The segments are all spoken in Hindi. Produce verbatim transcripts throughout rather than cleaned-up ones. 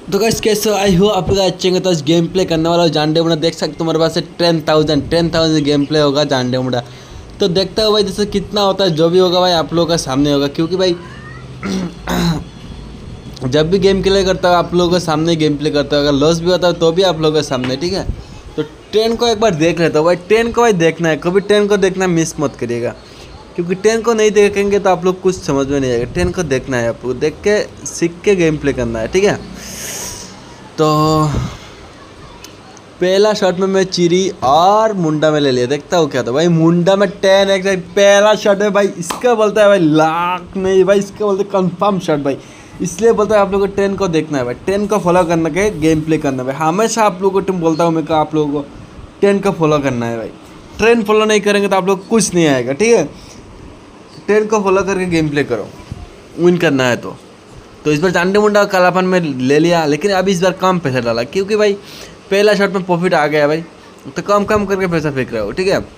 तो गाइस कैसे आई हो आप लोग अच्छे हैं। तो आज गेम प्ले करने वाला हूँ जांडे मुंडा। देख सकते हो मेरे पास ten thousand ten thousand game play होगा जांडे मुंडा। तो देखता हो भाई जैसे कितना होता है, जो भी होगा भाई आप लोगों का सामने होगा, क्योंकि भाई जब भी गेम प्ले करता हूँ आप लोगों के सामने गेम प्ले करता हूँ। अगर लॉस भी होता है तो भी आप लोगों के सामने, ठीक है। तो ट्रेन को एक बार देख लेता हूँ भाई। ट्रेन को भाई देखना है, कभी ट्रेन को देखना मिस मत करिएगा, क्योंकि ट्रेन को नहीं देखेंगे तो आप लोग कुछ समझ में नहीं आएगा। ट्रेन को देखना है, आपको देख के सीख के गेम प्ले करना है, ठीक है। तो पहला शॉट में मैं चिरी और मुंडा में ले लिया। देखता हूँ क्या था भाई, मुंडा में टेन एक्स भाई। पहला शॉट है भाई, इसका बोलता है भाई लाख नहीं भाई, इसका बोलते कंफर्म शॉट भाई। इसलिए बोलता है आप लोगों को ट्रेन को देखना है भाई, ट्रेन को फॉलो करना के गेम प्ले करना है भाई। हमेशा आप लोगों को तुम बोलता हूँ मैं का आप लोगों को ट्रेन को फॉलो करना है भाई। ट्रेन फॉलो नहीं करेंगे तो आप लोग कुछ नहीं आएगा, ठीक है। ट्रेन को फॉलो करके गेम प्ले करो, विन करना है तो तो इस बार जांडे मुंडा कालापन में ले लिया, लेकिन अभी इस बार कम पैसा डाला, क्योंकि भाई पहला शॉट में प्रॉफिट आ गया भाई। तो कम कम करके पैसा फेंक रहे हो, ठीक है।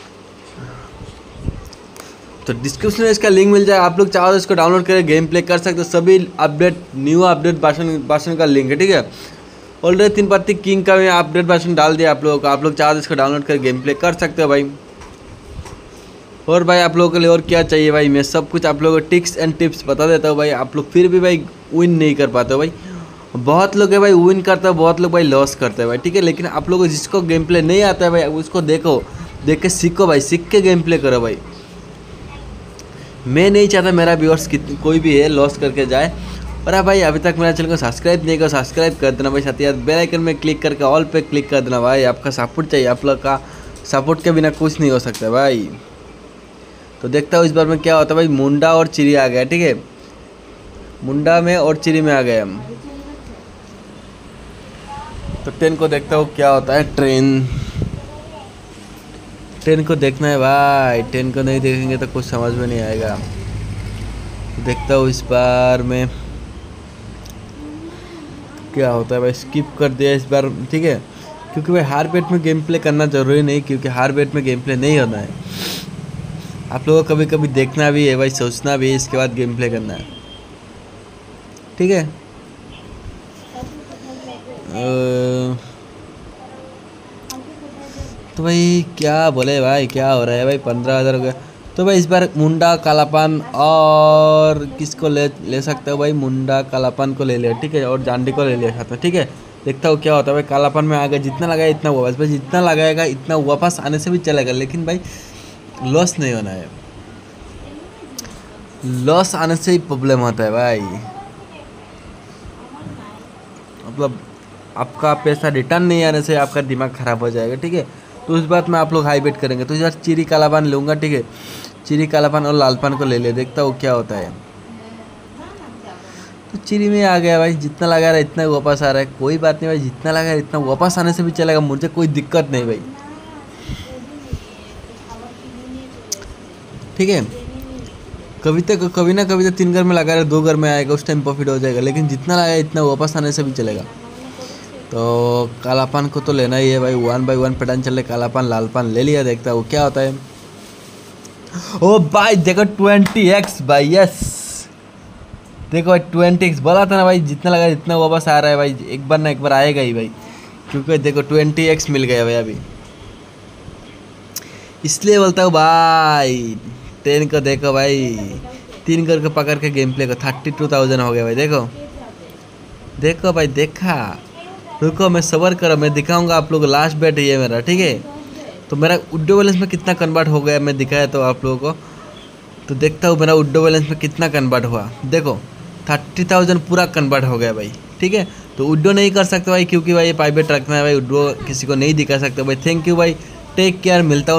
तो डिस्क्रिप्शन में इसका लिंक मिल जाए, आप लोग चाहो तो इसको डाउनलोड करके गेम प्ले कर सकते हो। सभी अपडेट न्यू अपडेट भाषण भाषण का लिंक है, ठीक है। ऑलरेडी तीन पत्ती किंग का मैं अपडेट भाषण डाल दिया आप लोगों को, आप लोग चाहो तो इसको डाउनलोड करके गेम प्ले कर सकते हो भाई। और भाई आप लोगों के लिए और क्या चाहिए भाई, मैं सब कुछ आप लोगों को टिक्स एंड टिप्स बता देता हूँ भाई। आप लोग फिर भी भाई विन नहीं कर पाते हो भाई। बहुत लोग है भाई विन करते हैं, बहुत लोग भाई लॉस करते हैं भाई, ठीक है। लेकिन आप लोगों को जिसको गेम प्ले नहीं आता है भाई, उसको देखो, देख के सीखो भाई, सीख के गेम प्ले करो भाई। मैं नहीं चाहता मेरा व्यूअर्स कोई भी है लॉस करके जाए। और आप भाई अभी तक मेरा चैनल को सब्सक्राइब नहीं करो, सब्सक्राइब कर देना भाई। साथ ही बेल आइकन में क्लिक करके ऑल पे क्लिक कर देना भाई। आपका सपोर्ट चाहिए, आप लोग का सपोर्ट के बिना कुछ नहीं हो सकता भाई। तो देखता हूँ इस बार में क्या होता है भाई। मुंडा और चिरी आ गया, ठीक है। मुंडा में और चिरी में आ गए हम। तो ट्रेन को देखता हूँ क्या होता है। ट्रेन ट्रेन को देखना है भाई, ट्रेन को नहीं देखेंगे तो कुछ समझ में नहीं आएगा। तो देखता हूँ इस बार में क्या होता है भाई। स्किप कर दिया इस बार, ठीक है, क्योंकि भाई हार बेट में गेम प्ले करना जरूरी नहीं, क्योंकि हार बेट में गेम प्ले नहीं होना है। आप लोगों को कभी कभी देखना भी है भाई, सोचना भी है, इसके बाद गेम प्ले करना है, ठीक है। तो भाई क्या बोले भाई, क्या हो रहा है भाई। पंद्रह हज़ार हो गया। तो भाई इस बार मुंडा कालापान और किसको ले ले सकते हो भाई। मुंडा कालापान को ले लिया, ठीक है, और जांडी को ले लिया साथ में, ठीक है। देखता हूँ क्या होता है भाई। कालापान में आ गया, जितना लगाया इतना वापस भाई, जितना लगाएगा इतना वापस आने से भी चलेगा, लेकिन भाई लॉस नहीं होना है। लॉस आने से ही प्रॉब्लम होता है भाई। मतलब आपका पैसा रिटर्न नहीं आने से आपका दिमाग ख़राब हो जाएगा, ठीक है। तो उस बात में आप लोग हाई बेट करेंगे। तो इस बार चिरी कालापान लूँगा, ठीक है। चिरी कालापान और लालपान को ले ले, देखता हूँ क्या होता है। तो चिरी में आ गया भाई, जितना लगा रहा है इतना वापस आ रहा है, कोई बात नहीं भाई। जितना लगा रहा है इतना वापस आने से भी चलेगा, मुझे कोई दिक्कत नहीं भाई, ठीक है। कभी तक कभी ना कभी तो तीन घर में लगा रहा है, दो घर में आएगा, उस टाइम प्रॉफिट हो जाएगा, लेकिन जितना लगा इतना वापस आने से भी चलेगा। तो कालापान को तो लेना ही है भाई। वन बाई वन पैटर्न चल रहे, कालापान लालपान ले लिया। देखता हूँ क्या होता है। ओ भाई देखो ट्वेंटी एक्स भाई, यस देखो भाई ट्वेंटी एक्स बोला था ना भाई, जितना लगा इतना वापस आ रहा है भाई। एक बार ना एक बार आएगा ही भाई, क्योंकि देखो ट्वेंटी एक्स मिल गया भाई अभी। इसलिए बोलता हूँ भाई ट्रेन को देखो भाई, तीन करके पकड़ के गेम प्ले को थर्टी टू थाउजेंड हो गया भाई। देखो देखो भाई, देखा। रुको मैं सबर करो, मैं दिखाऊंगा आप लोग। लास्ट बेट ये मेरा, ठीक है। तो मेरा उड्डो बैलेंस में कितना कन्वर्ट हो गया मैं दिखाया तो आप लोगों को। तो देखता हूँ मेरा उड्डो बैलेंस में कितना कन्वर्ट हुआ। देखो थर्टी थाउजेंड पूरा कन्वर्ट हो गया भाई, ठीक है। तो उड्डो नहीं कर सकते भाई, क्योंकि भाई ये प्राइवेट रखना है भाई। उड्डो किसी को नहीं दिखा सकते भाई। थैंक यू भाई, टेक केयर, मिलता हूँ।